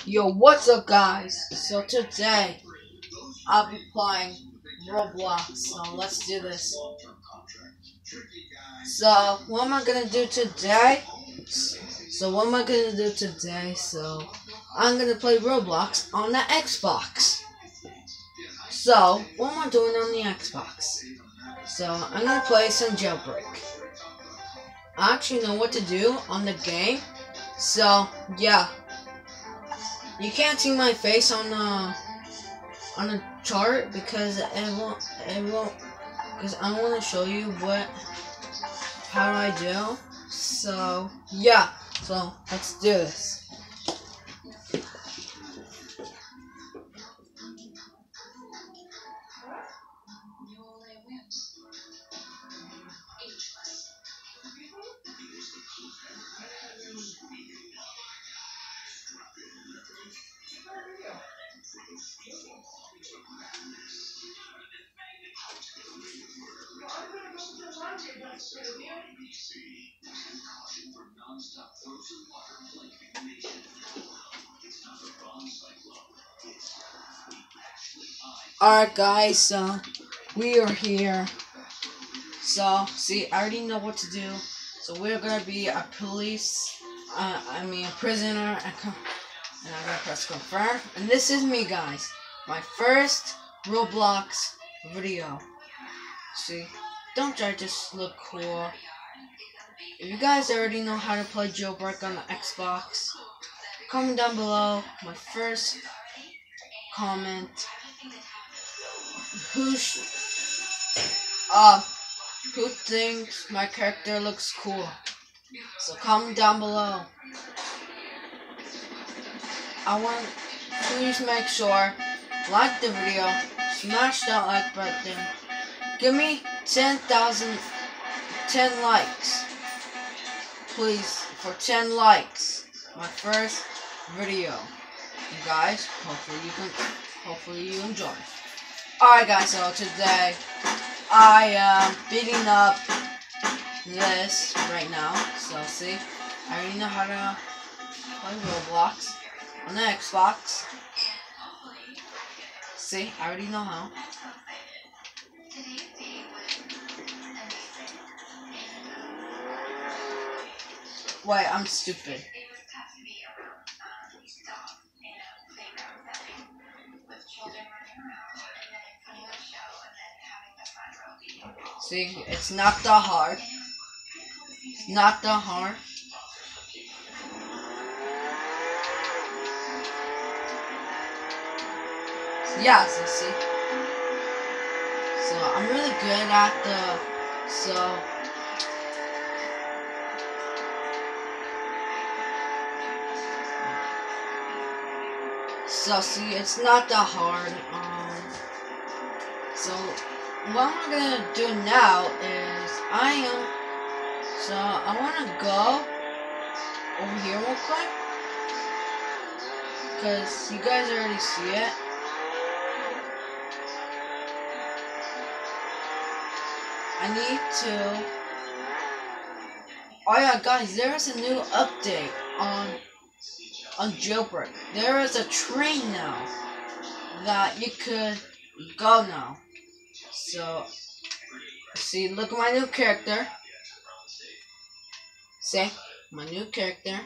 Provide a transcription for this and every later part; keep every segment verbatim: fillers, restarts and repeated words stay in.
Yo, what's up, guys? So today I'll be playing Roblox. So let's do this. So what am I gonna do today? So what am I gonna do today? So I'm gonna play Roblox on the Xbox. So what am I doing on the Xbox? So I'm gonna play some Jailbreak. I actually know what to do on the game. So yeah. You can't see my face on the on the chart because it won't it won't because I want to show you what how do I do. So yeah, so let's do this. Alright guys, so we are here. So see, I already know what to do. So we're gonna be a police, uh, I mean a prisoner, and I'm gonna press confirm. And this is me, guys. My first Roblox video. See, don't try to just look cool. If you guys already know how to play Jailbreak on the Xbox, comment down below. My first comment. Who sh uh who thinks my character looks cool? So comment down below. I want please make sure like the video, smash that like button. Give me ten thousand, ten likes, please, for ten likes. My first video, you guys. Hopefully you can, hopefully you enjoy. Alright guys, so today I am beating up this right now. So see, I already know how to play Roblox on the Xbox. See, I already know how. Wait, I'm stupid. See, it's not that hard. It's not that hard. Yeah, so see. So I'm really good at the so So see, it's not that hard. Um so what I'm gonna do now is I am so I wanna go over here real quick. Cause you guys already see it. I need to Oh yeah guys, there is a new update on on Jailbreak. There is a train now that you could go now. So see, look at my new character. See, my new character.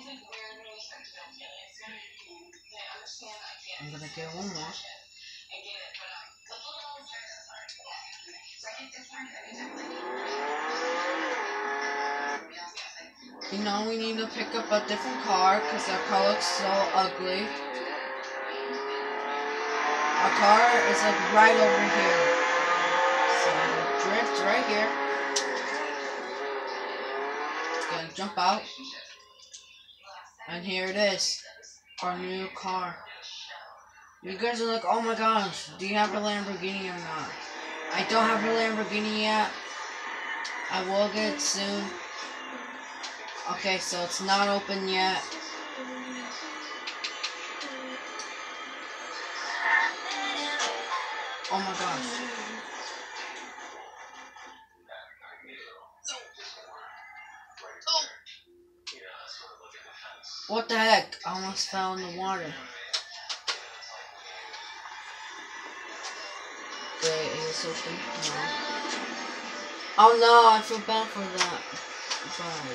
I'm gonna get one more. You know, we need to pick up a different car because our car looks so ugly. Our car is like right over here. So I'm gonna drift right here. It's gonna jump out. And here it is. Our new car. You guys are like, oh my gosh, do you have a Lamborghini or not? I don't have a Lamborghini yet. I will get it soon. Okay, so it's not open yet. Oh my gosh. What the the heck? I almost fell in the water. Wait, is this open? No. Oh no, I feel bad for that. Bye.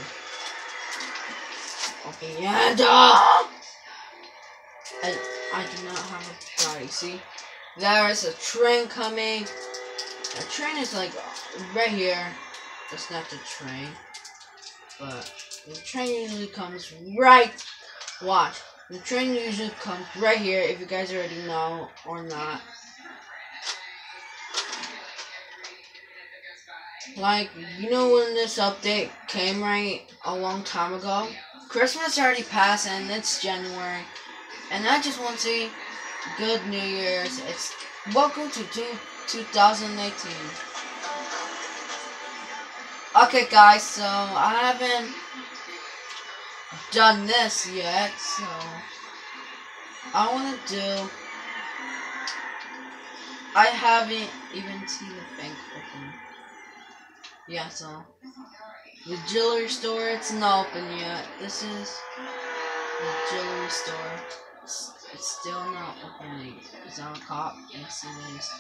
Open your door! I, I do not have a body, see? There is a train coming. The train is like right here. That's not the train. But the train usually comes right. Watch. The train usually comes right here if you guys already know or not. Like, you know when this update came right a long time ago? Christmas already passed and it's January. And I just want to say good New Year's. It's welcome to two thousand eighteen. Okay guys, so I haven't done this yet, so I want to do, I haven't even seen the bank open. Yeah, so the jewelry store, it's not open yet. This is the jewelry store. It's, it's still not opening. Is that a cop? Yes, it is.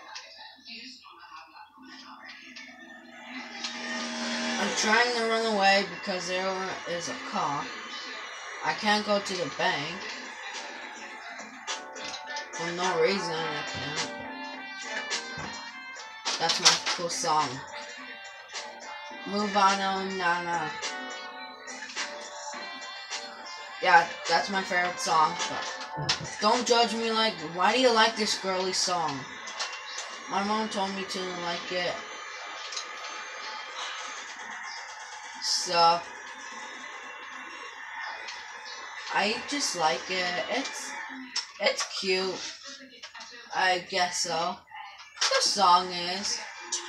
I'm trying to run away because there is a cop. I can't go to the bank. For no reason I can't. That's my cool song. Move on, oh, Nana. Yeah, that's my favorite song, but don't judge me like, why do you like this girly song? My mom told me to like it. So, I just like it. It's, it's cute. I guess so. The song is.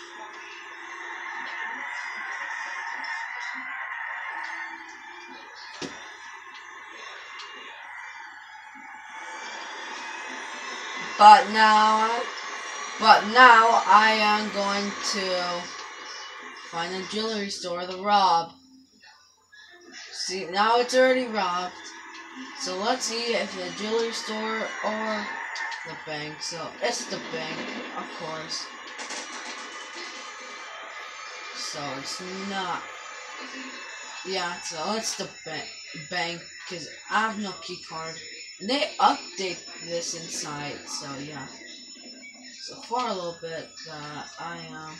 But now, but now I am going to find a jewelry store to rob. See, now it's already robbed. So let's see if the jewelry store or the bank. So it's the bank, of course. So it's not. Yeah, so it's the ba bank because I have no key card. They update this inside, so yeah. So for a little bit, uh, I um,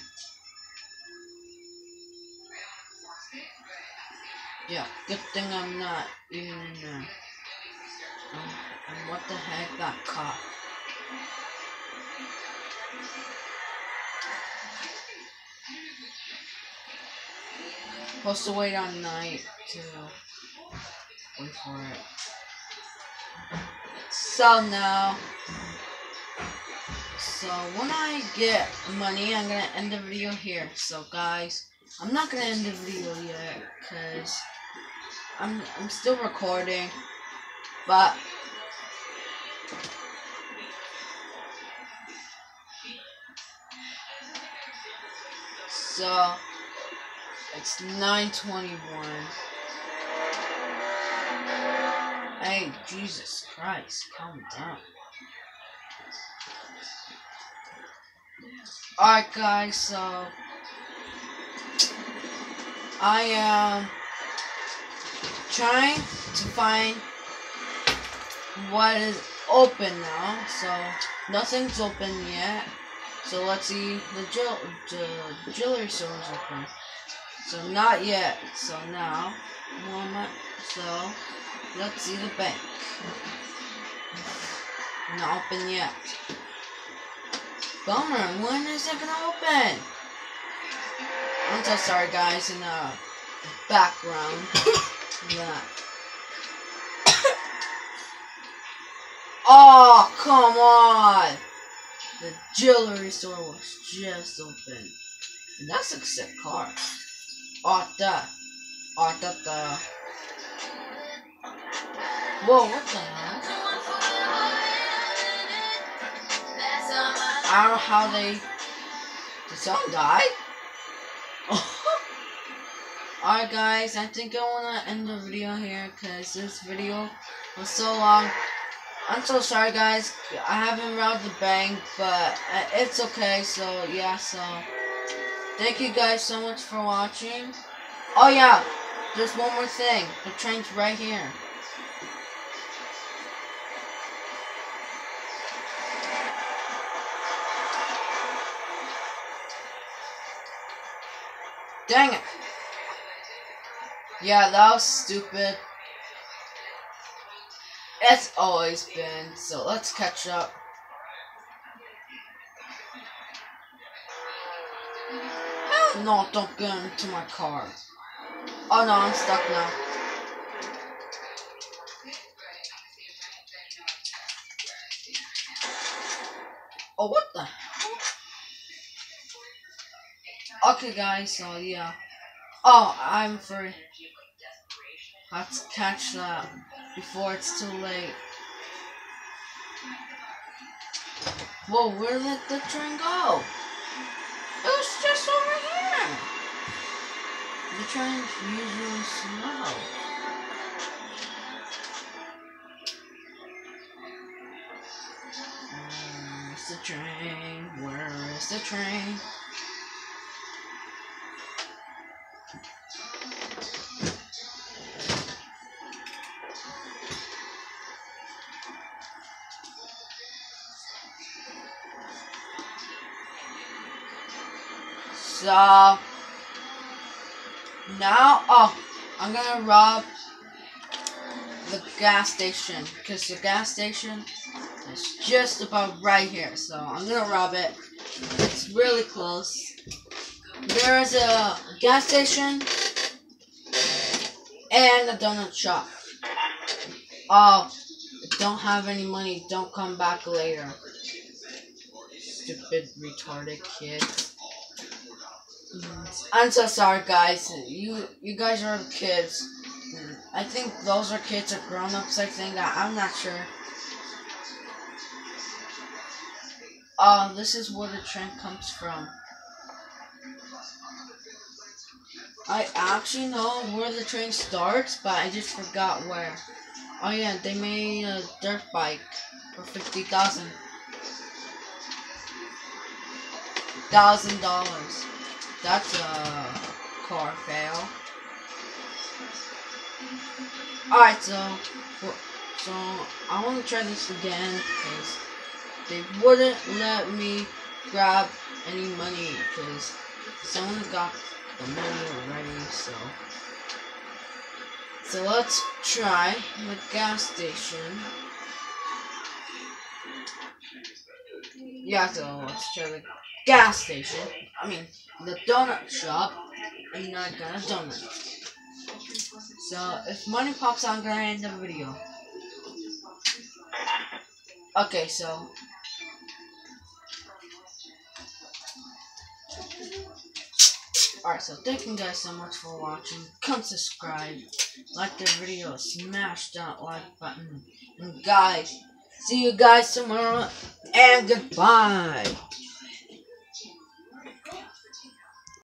yeah. Good thing I'm not even in there. Um, and what the heck, that cop? Supposed to wait on night to wait for it. So now, so when I get money, I'm gonna end the video here. So guys, I'm not gonna end the video yet because I'm I'm still recording, but so it's nine twenty-one. Hey, Jesus Christ, calm down. Alright guys, so I am trying to find what is open now. So nothing's open yet. So let's see, the, jewel the jewelry store is open. So not yet. So now, moment. So let's see the bank. Not open yet. Bummer, when is it gonna open? I'm so sorry guys in the background. Yeah. Oh, come on! The jewelry store was just open. And that's a sick car. Oh, that. Oh, that the. Whoa, what the hell? I don't know how they... Did someone die? Alright guys, I think I want to end the video here because this video was so long. I'm so sorry guys, I haven't robbed the bank, but it's okay, so yeah, so thank you guys so much for watching. Oh yeah, there's one more thing, the train's right here. Dang it. Yeah, that was stupid. It's always been, so let's catch up. No, don't get into my car. Oh no, I'm stuck now. Oh, what the hell? Okay guys, so yeah. Oh, I'm free. I have to catch that before it's too late. Whoa, where did the train go? It was just over here. The train's usually slow. Where's the train? Where is the train? So now, oh, I'm gonna rob the gas station because the gas station is just about right here. So I'm gonna rob it. It's really close. There is a gas station and a donut shop. Oh, don't have any money. Don't come back later. Stupid retarded kids. I'm so sorry, guys. You you guys are kids. I think those are kids or grown-ups. I think I, I'm not sure. Oh, this is where the train comes from. I actually know where the train starts, but I just forgot where. Oh yeah, they made a dirt bike for fifty thousand. Thousand dollars. That's a car fail. Alright, so, so I want to try this again because they wouldn't let me grab any money because someone got the money already, so. So let's try the gas station. Yeah, so let's try the gas station. I mean, the donut shop. And I got a donut. So if money pops out, I'm gonna end the video. Okay, so alright, so thank you guys so much for watching. Come subscribe, like the video, smash that like button, and guys, see you guys tomorrow, and goodbye.